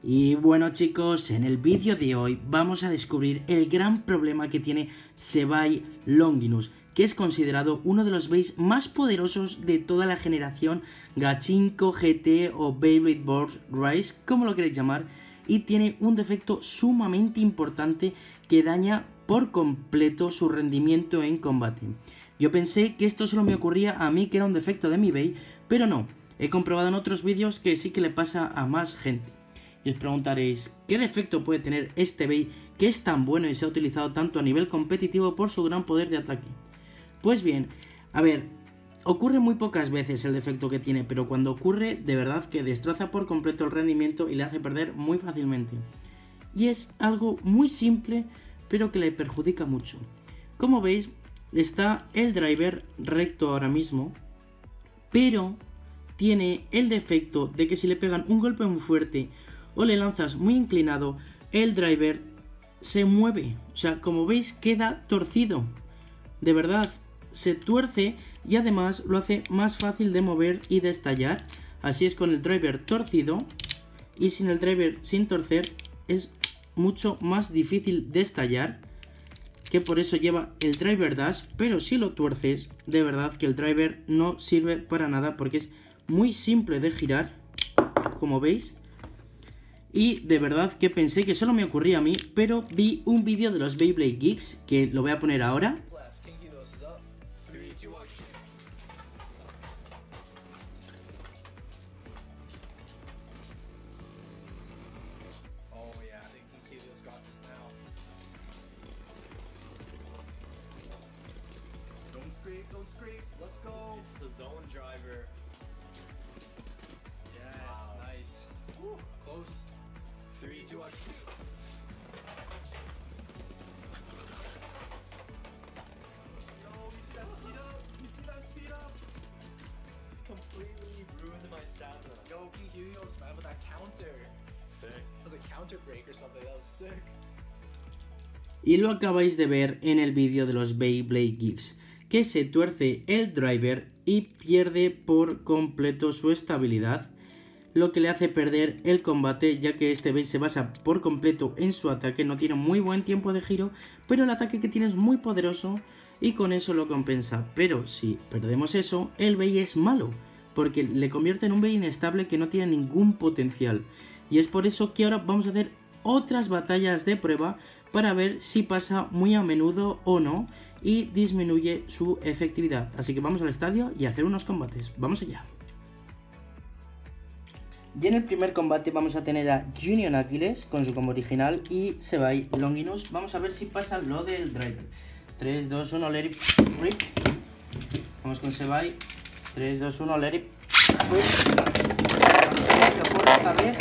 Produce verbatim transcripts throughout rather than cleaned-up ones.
Y bueno chicos, en el vídeo de hoy vamos a descubrir el gran problema que tiene Sebai Longinus, que es considerado uno de los Beys más poderosos de toda la generación Gachinko, G T o Beyblade Burst Rise, como lo queréis llamar, y tiene un defecto sumamente importante que daña por completo su rendimiento en combate. Yo pensé que esto solo me ocurría a mí, que era un defecto de mi Bey, pero no, he comprobado en otros vídeos que sí que le pasa a más gente. Y os preguntaréis, ¿qué defecto puede tener este Bey que es tan bueno y se ha utilizado tanto a nivel competitivo por su gran poder de ataque? Pues bien, a ver, ocurre muy pocas veces el defecto que tiene, pero cuando ocurre, de verdad que destroza por completo el rendimiento y le hace perder muy fácilmente. Y es algo muy simple, pero que le perjudica mucho. Como veis, está el driver recto ahora mismo, pero tiene el defecto de que si le pegan un golpe muy fuerte o le lanzas muy inclinado, el driver se mueve. O sea, como veis, queda torcido. De verdad, se tuerce y además lo hace más fácil de mover y de estallar. Así es con el driver torcido, y sin el driver sin torcer es mucho más difícil de estallar, que por eso lleva el driver dash. Pero si lo tuerces, de verdad que el driver no sirve para nada, porque es muy simple de girar, como veis. Y de verdad que pensé que solo me ocurría a mí, pero vi un vídeo de los Beyblade Geeks, que lo voy a poner ahora. Don't scrape, don't scrape, let's go! It's the zone driver. Yes, Wow. nice. Woo, close. Three, two, one. Yo, you see that speed up? You see that speed up? Completely ruined my stamina. Yo, King Helios, man, with that counter. Sick. That was a counter break or something, that was sick. Y lo acabáis de ver en el vídeo de los Beyblade Geeks, que se tuerce el driver y pierde por completo su estabilidad, lo que le hace perder el combate, ya que este Bey se basa por completo en su ataque. No tiene muy buen tiempo de giro, pero el ataque que tiene es muy poderoso y con eso lo compensa. Pero si perdemos eso, el Bey es malo, porque le convierte en un Bey inestable que no tiene ningún potencial. Y es por eso que ahora vamos a hacer otras batallas de prueba para ver si pasa muy a menudo o no y disminuye su efectividad. Así que vamos al estadio y a hacer unos combates. Vamos allá. Y en el primer combate vamos a tener a Union Aquiles con su combo original y Sebai Longinus. Vamos a ver si pasa lo del driver. tres, dos, uno, let it rip. Vamos con Sebai. tres, dos, uno, let it rip. Vamos a ver si ocurre esta vez.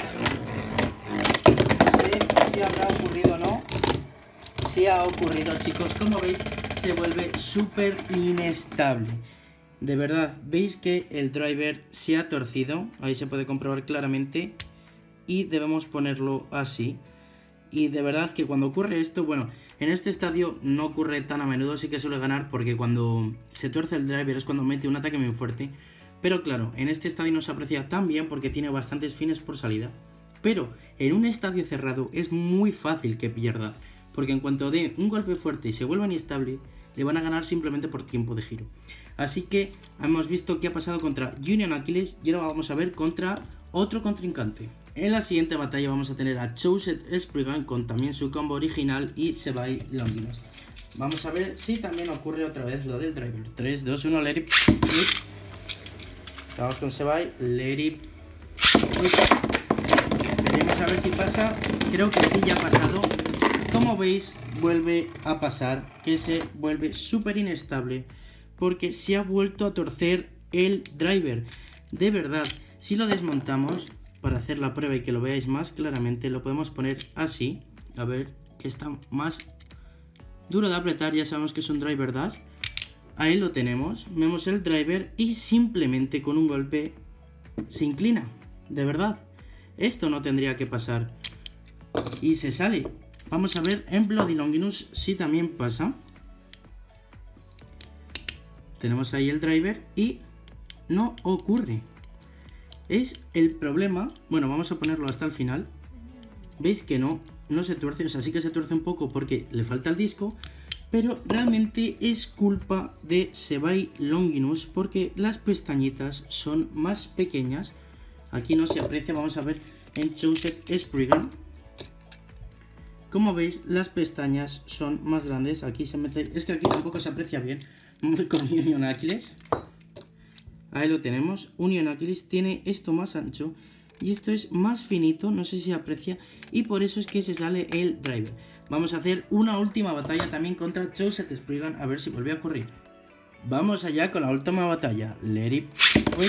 No sé si habrá ocurrido o no. Si ha ocurrido, chicos. Como veis, se vuelve súper inestable. De verdad, veis que el driver se ha torcido. Ahí se puede comprobar claramente. Y debemos ponerlo así. Y de verdad que cuando ocurre esto, bueno, en este estadio no ocurre tan a menudo. Sí que suele ganar, porque cuando se torce el driver es cuando mete un ataque muy fuerte. Pero claro, en este estadio no se aprecia tan bien porque tiene bastantes fines por salida. Pero en un estadio cerrado es muy fácil que pierda, porque en cuanto dé un golpe fuerte y se vuelva inestable, le van a ganar simplemente por tiempo de giro. Así que hemos visto qué ha pasado contra Union Aquiles y ahora vamos a ver contra otro contrincante. En la siguiente batalla vamos a tener a Choset Spriggan con también su combo original y Sebai Longinus. Vamos a ver si también ocurre otra vez lo del driver. tres, dos, uno, let it. Vamos con Sebai, let it. Veremos a ver si pasa. Creo que sí, ya ha pasado. Como veis, vuelve a pasar, que se vuelve súper inestable porque se ha vuelto a torcer el driver. De verdad, si lo desmontamos para hacer la prueba y que lo veáis más claramente, lo podemos poner así. A ver, que está más duro de apretar. Ya sabemos que es un driver dash. Ahí lo tenemos, vemos el driver y simplemente con un golpe se inclina. De verdad, esto no tendría que pasar y se sale. Vamos a ver en Bloody Longinus si también pasa. Tenemos ahí el driver y no ocurre. Es el problema. Bueno, vamos a ponerlo hasta el final. veis que no, no se tuerce, o sea, sí que se tuerce un poco porque le falta el disco, pero realmente es culpa de Sebai Longinus porque las pestañitas son más pequeñas. Aquí no se aprecia, vamos a ver en Chosen Spriggan. Como veis, las pestañas son más grandes. Aquí se mete, es que aquí tampoco se aprecia bien. Vamos con Union Achilles. Ahí lo tenemos. Union Achilles tiene esto más ancho y esto es más finito, no sé si se aprecia, y por eso es que se sale el driver. Vamos a hacer una última batalla también contra Chosen Spriggan, a ver si vuelve a ocurrir. Vamos allá con la última batalla. Let it quit.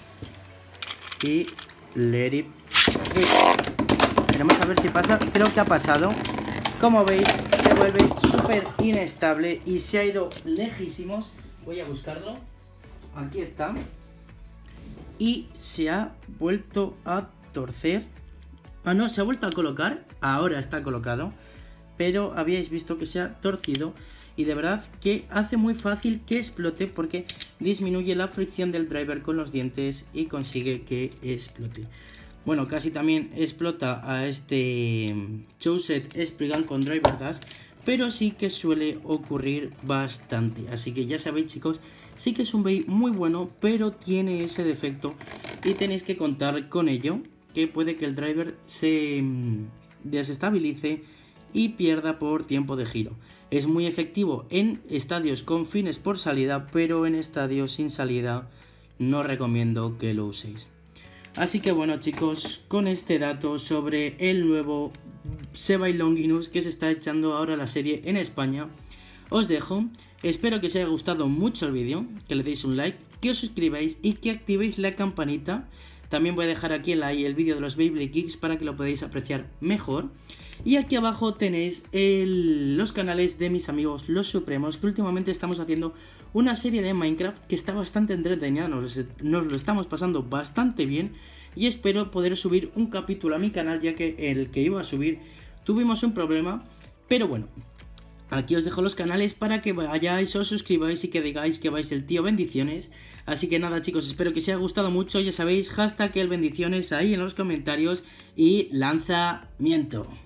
Y let it quit. Veremos a ver si pasa. Creo que ha pasado. Como veis, se vuelve súper inestable y se ha ido lejísimos. Voy a buscarlo. Aquí está. Y se ha vuelto a torcer. Ah, no, se ha vuelto a colocar. Ahora está colocado. Pero habíais visto que se ha torcido. Y de verdad que hace muy fácil que explote porque disminuye la fricción del driver con los dientes y consigue que explote. Bueno, casi también explota a este Chosen Spriggan con driver dash, pero sí que suele ocurrir bastante. Así que ya sabéis, chicos, sí que es un build muy bueno, pero tiene ese defecto y tenéis que contar con ello, que puede que el driver se desestabilice y pierda por tiempo de giro. Es muy efectivo en estadios con fines por salida, pero en estadios sin salida no recomiendo que lo uséis. Así que bueno, chicos, con este dato sobre el nuevo Sebai Longinus que se está echando ahora la serie en España, os dejo. Espero que os haya gustado mucho el vídeo, que le deis un like, que os suscribáis y que activéis la campanita. También voy a dejar aquí el, el vídeo de los Beyblade Geeks para que lo podáis apreciar mejor. Y aquí abajo tenéis el, los canales de mis amigos Los Supremos, que últimamente estamos haciendo una serie de Minecraft que está bastante entretenida, nos, nos lo estamos pasando bastante bien y espero poder subir un capítulo a mi canal, ya que el que iba a subir tuvimos un problema, pero bueno, aquí os dejo los canales para que vayáis, os suscribáis y que digáis que vais el tío bendiciones. Así que nada, chicos, espero que os haya gustado mucho, ya sabéis, hashtag el bendiciones ahí en los comentarios y lanzamiento.